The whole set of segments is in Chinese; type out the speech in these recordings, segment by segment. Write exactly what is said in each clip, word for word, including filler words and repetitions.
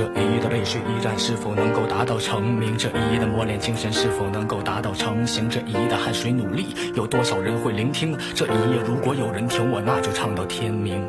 这一夜的背水一战是否能够达到成名？这一夜的磨练精神是否能够达到成型？这一夜的汗水努力，有多少人会聆听？这一夜如果有人听我，那就唱到天明。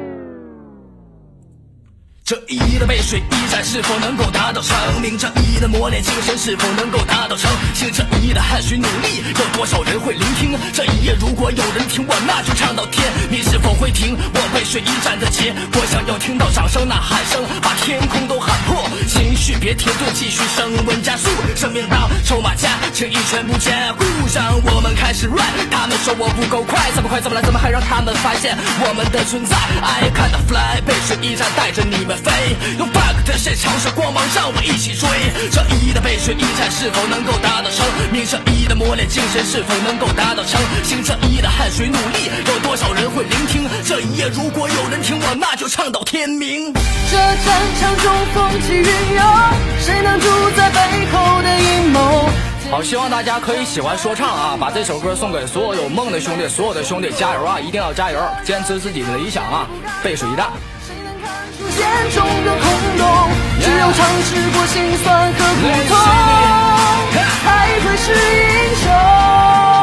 这一夜的背水一战是否能够达到成名？这一夜的磨练精神是否能够达到成型？这一夜的汗水努力，有多少人会聆听？这一夜如果有人听我，那就唱到天明。是否会停我背水一战的结果？想要听到掌声呐喊声，把天空都喊破。情绪别停顿，继续升温加速。生命当筹码加，情谊全部加固。让我们开始 rap， 他们说我不够快，怎么快怎么来，怎么还让他们发现我们的存在？ I can't fly， 背水一战带着你们飞，用 bug 的现场是光芒，让我一起追。这一夜的背水一战是否能够达到成名？这一夜的磨练精神是否能够达到成型？这一夜的汗水努力，有多少人会聆听？这一夜如果有人听我，那就唱到天明。 这战场中风起云涌，谁能主宰背后的阴谋？ 好，希望大家可以喜欢说唱啊，把这首歌送给所有有梦的兄弟，所有的兄弟加油啊，一定要加油，坚持自己的理想啊，背水一战。 眼中的空洞，只有尝试过辛酸和苦痛，才会是英雄。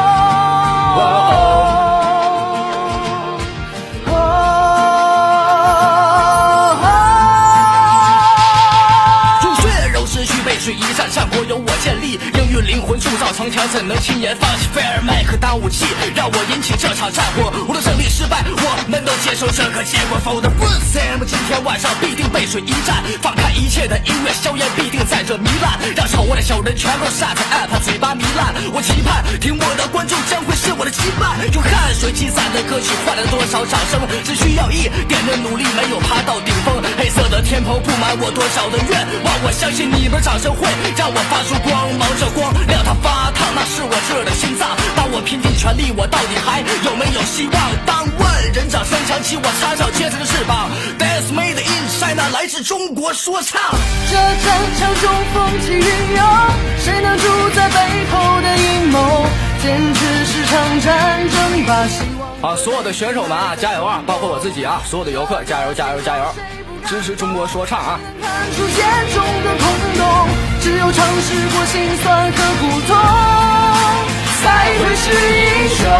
入血肉失去，背水一战，战果由我建立。英语灵魂铸造城墙，怎能轻言放弃菲尔麦克当武器，让我引起这场战火。无论胜利失败，我们都接受这个结果。否则 Sam 今天晚上必定背水一战，放开一切的音乐硝烟必定在这糜烂，让丑恶的小人全部杀在 app 嘴巴糜烂。我期盼听我的观众将会是我的羁绊，用汗水积攒的歌曲换来了多少掌声？只需要一点的努力，没有爬到顶峰。黑色的天棚布满我多少的愿望，我相信你们掌声会让我发出光芒，这光亮它发烫，那是我这的心脏。当我拼尽全力，我到底还有没有希望？当万人掌声响起，我插上坚实的翅膀。Dance made in China， 来自中国说唱。 这战场中风起云涌，谁能主宰背后的阴谋？坚持是场战争，把希望。 啊，所有的选手们啊，加油啊！包括我自己啊，所有的游客，加油加油加油！支持中国说唱啊！ 看出眼中的空洞，只有尝试过辛酸和苦痛，才会是英雄。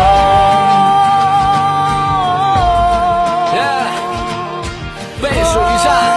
Yeah， 背水一战。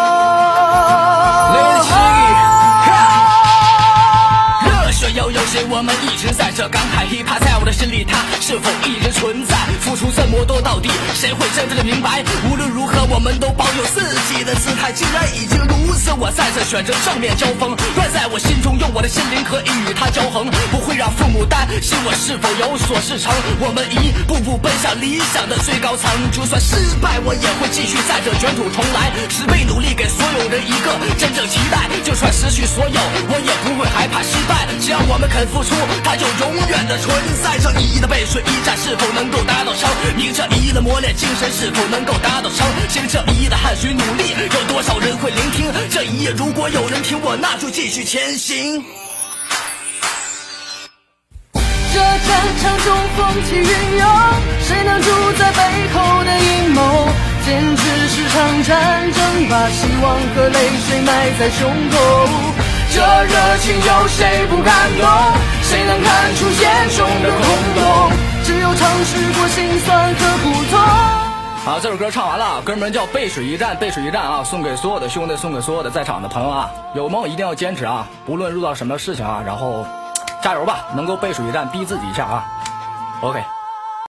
我们一直在这感慨 hiphop 在我的心里，它是否一直存在？付出这么多，到底谁会真正的明白？无论如何，我们都保有自己的姿态。既然已经如此，我再次选择正面交锋。乱在我心中，用我的心灵可以与它交衡，不会让父母担心我是否有所事成。我们一步步奔向理想的最高层，就算失败，我也会继续在这卷土重来，十倍努力给所有人一个真正期待。就算失去所有，我也不会害怕失败。只要我们肯付出，它就永远的存在。这一夜的背水一战是否能够达到成名？这一夜的磨练精神是否能够达到成型？这一夜的汗水努力，有多少人会聆听？这一夜如果有人听我，那就继续前行。 这战场中风起云涌，谁能主宰背后的阴谋？坚持是场战争，把希望和泪水埋在胸口。这热情有谁不感动？谁能看出眼中的空洞？只有尝试过辛酸和苦痛。 好，这首歌唱完了，歌名叫《背水一战》，背水一战啊，送给所有的兄弟，送给所有的在场的朋友啊，有梦一定要坚持啊，无论遇到什么事情啊，然后加油吧，能够背水一战，逼自己一下啊 ，OK。